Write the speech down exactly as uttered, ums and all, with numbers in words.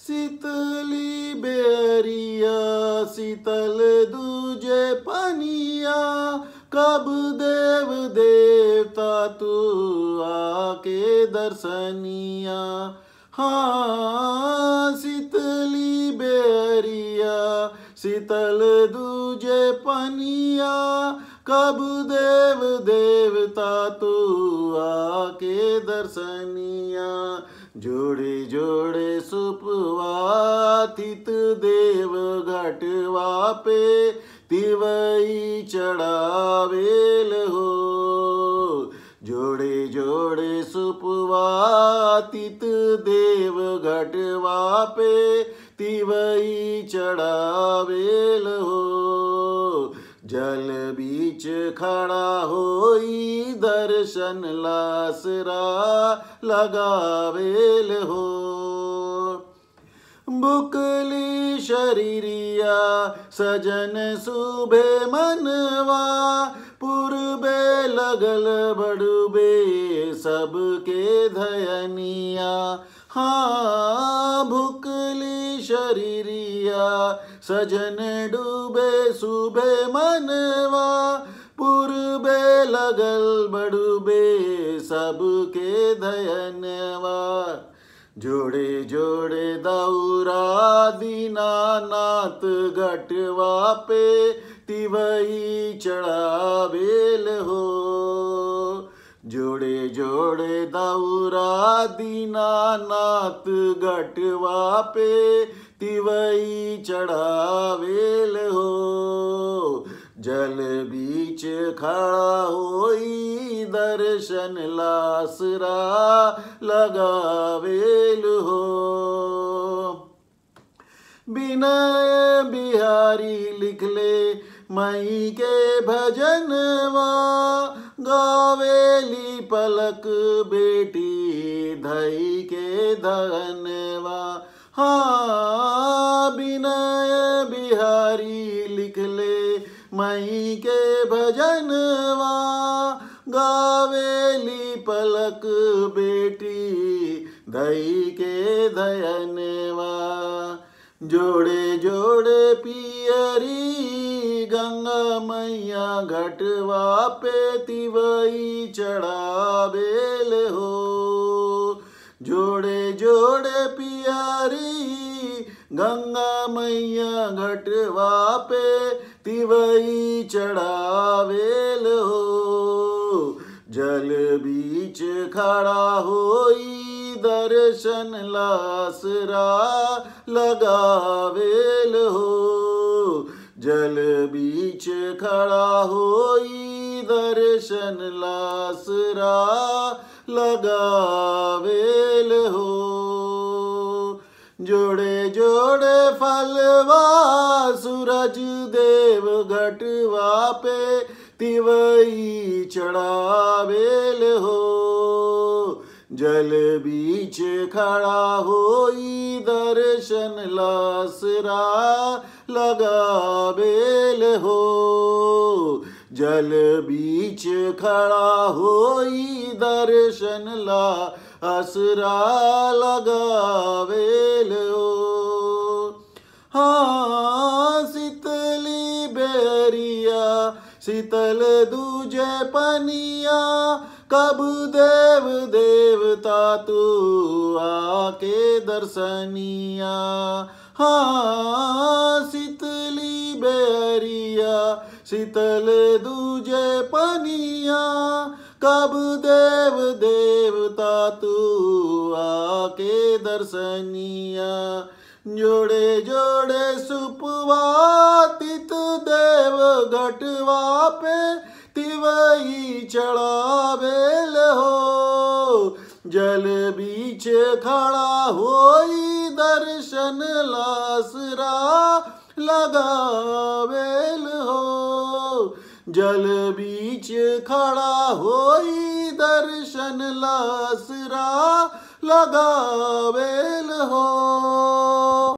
शीतली बेरिया शीतल दूजे पनिया, कब देव देवता तू आके दर्शनिया। हाँ शीतली बेरिया शीतल दूजे पनिया, कब देव देवता तू आके दर्शनिया। जोड़े जोड़े सुपवा तित देव घटवा पे, तिवई चढ़ावेल हो। जोड़े जोड़े सुपवा तित देव घटवा पे, तिवई चढ़ावेल हो। जल बीच खड़ा होई दर्शन लासरा लगावेल हो। बुकली शरीरिया सजन सुबे मनवा, पूर्वे लगल बड़ुबे सबके धयनिया। हाँ भुकली शरीरिया सजन डूबे सुबे मनवा, पूर्वे लगल बड़ुबे सबके धयनवा। जोड़े जोड़े दौरा दीनानाथ घटवा पे, तिवई चढ़ावेल हो। जोड़े जोड़े दौरा दीनानाथ घटवा पे, तिवई चढ़ावेल हो। जल बीच खड़ा होई दर्शन लासरा लगावेल हो। विनय बिहारी लिख ले मई के भजनवा, गावेली पलक बेटी धई के धनवा। हाँ विनय बिहारी लिख ले मई के भजनवा, गावेली पलक बेटी धई के धयनवा। जोड़े जोड़े पियरी गंगा मैया घटवा पे, तिवई चढ़ावेल हो। जोड़े जोड़े पियरी गंगा मैया घटवा पे, तिवई चढ़ावेल हो। जल बीच खड़ा होई दर्शन लासरा लगावेल हो। जल बीच खड़ा होई दर्शन लासरा लगावेल हो। जोड़े जोड़े फलवा सूरज देव घटवा पे, तिवई चढ़ावेल हो। जल बीच खड़ा होई दर्शन लासरा लगावेल हो। जल बीच खड़ा होई दर्शन लासरा लगावेल हो। हाँ शीतली बेरिया शीतल दूजे पनिया, कब देव देवता तू आके दर्शनिया। हाँ शीतली बेरिया शीतल दूजे पनिया, कब देव देवता तू आके दर्शनिया। जोड़े जोड़े सुपवा तित देव घटवा पे, तिवई चढ़ावेल हो। जल बीच खड़ा होई दर्शन लासरा लगावेल हो। जल बीच खड़ा होई दर्शन लासरा लगावेल हो।